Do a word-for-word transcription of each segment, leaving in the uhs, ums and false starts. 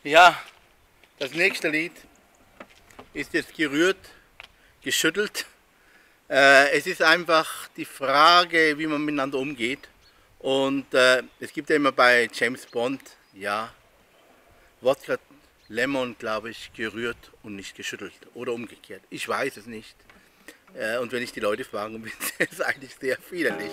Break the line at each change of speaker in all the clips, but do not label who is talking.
Ja, das nächste Lied ist jetzt gerührt, geschüttelt. Äh, es ist einfach die Frage, wie man miteinander umgeht. Und äh, es gibt ja immer bei James Bond, ja, Wodka Lemon, glaube ich, gerührt und nicht geschüttelt. Oder umgekehrt. Ich weiß es nicht. Äh, und wenn ich die Leute frage, bin es eigentlich sehr widerlich.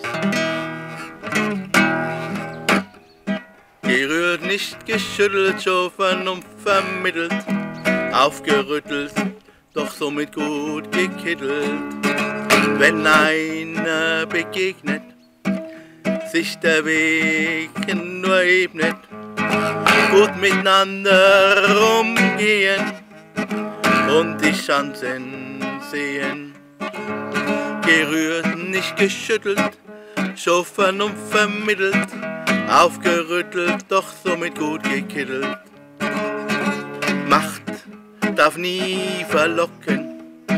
Gerührt, nicht geschüttelt, schon Vernunft vermittelt, aufgerüttelt, doch somit gut gekittelt. Wenn einer begegnet, sich der Weg nur ebnet, gut miteinander umgehen und die Chancen sehen. Gerührt, nicht geschüttelt, schon Vernunft vermittelt, aufgerüttelt, doch somit gut gekittelt. Macht darf nie verlocken,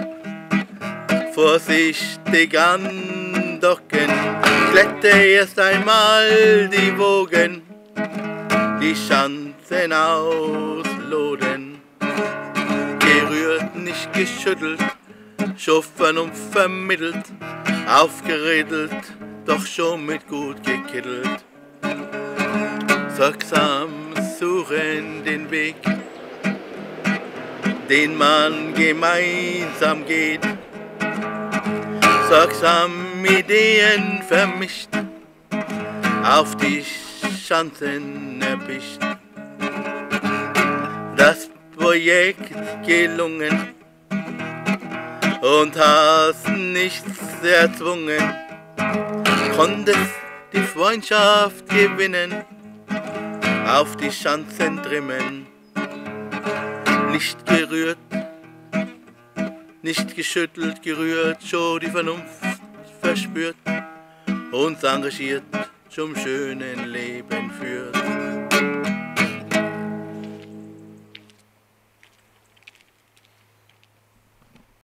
vorsichtig andocken, glätte erst einmal die Wogen, die Chancen ausloten. Gerührt, nicht geschüttelt, schon Vernunft vermittelt, aufgeredelt, doch schon mit gut gekittelt. Sorgsam suchen den Weg, den man gemeinsam geht, sorgsam Ideen vermischt, auf die Chancen erpischt. Das Projekt gelungen und hast nichts erzwungen, konntest die Freundschaft gewinnen, auf die Chancen trimmen. Nicht gerührt, nicht geschüttelt, gerührt, schon die Vernunft verspürt, uns engagiert, zum schönen Leben führt.